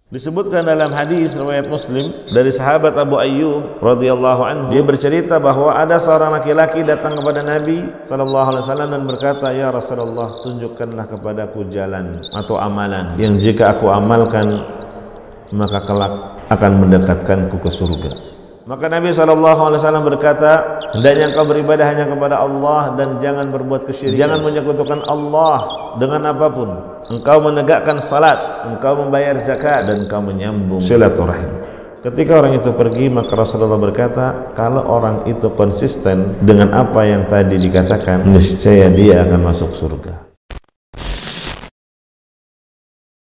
Disebutkan dalam hadis riwayat Muslim dari sahabat Abu Ayyub radhiyallahu anhu, dia bercerita bahwa ada seorang laki-laki datang kepada Nabi sallallahu alaihi wasallam dan berkata, "Ya Rasulullah, tunjukkanlah kepadaku jalan atau amalan yang jika aku amalkan maka kelak akan mendekatkanku ke surga." Maka Nabi SAW berkata, hendaknya engkau beribadah hanya kepada Allah dan jangan berbuat kesyirikan. Jangan menyekutukan Allah dengan apapun. Engkau menegakkan salat, engkau membayar zakat, dan engkau menyambung silaturahim. Ketika orang itu pergi, maka Rasulullah berkata, kalau orang itu konsisten dengan apa yang tadi dikatakan, niscaya dia akan masuk surga.